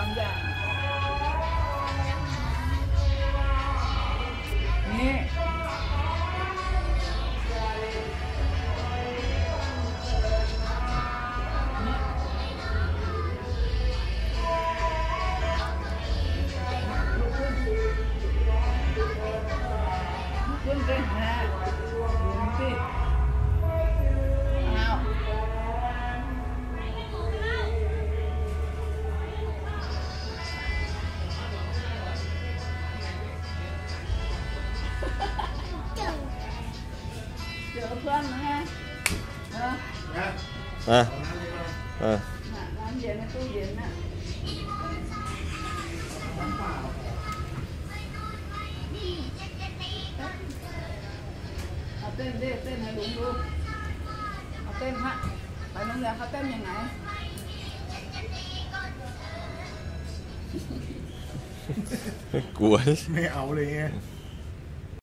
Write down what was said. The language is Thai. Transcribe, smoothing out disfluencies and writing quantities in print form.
3 อย่างนี่ขึ้นเป็นฮะดูสิเอาเจอเพื่อนนะไงน้ำเย็นในตู้เย็นน่ะเอาเต้นดิเต้นให้ลุงดูเอาเต้นฮะไปโรงเรียนเขาเต้นยังไงกลัวไม่เอาเลยไง